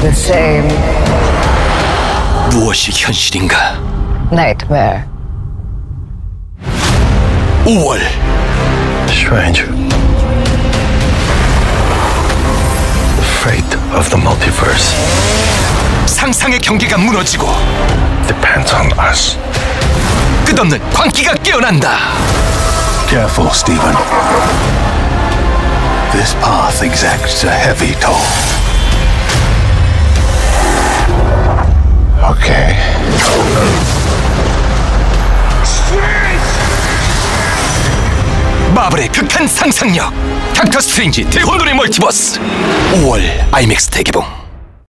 the same. 무엇이 현실인가? Nightmare. 5월 Stranger. The fate of the multiverse 상상의 경계가 무너지고 depends on us. 끝없는 광기가 깨어난다. Careful, Stephen. This path exacts a heavy toll. Okay. 마블의 극한 상상력 닥터스트레인지 대혼돈의 멀티버스 5월 IMAX 대개봉.